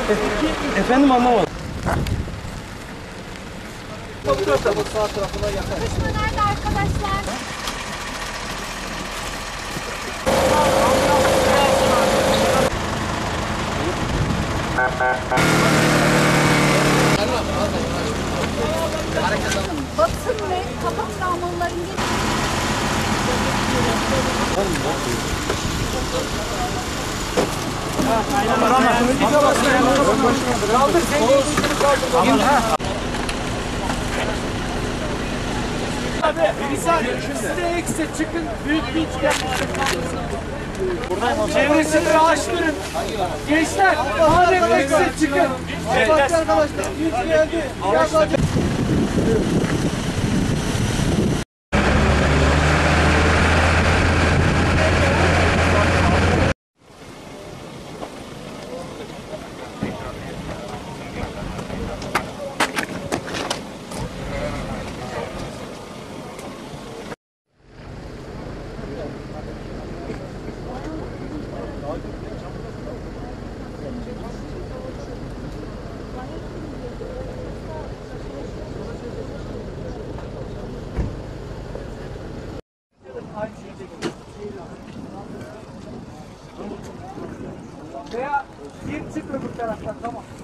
Efendim anlamadım. Sağ tarafına yakar. Kısmı nerede arkadaşlar? Batın ve kapak travmaların Kaldır sen kaldır. Bir saniye. Size eksi çıkın. Büyük bir üçgen. Çevresini açtırın. Gençler. Madem eksi çıkın. Arkadaşlar yüz geldi. Veya bir çık öbür taraftan, tamam.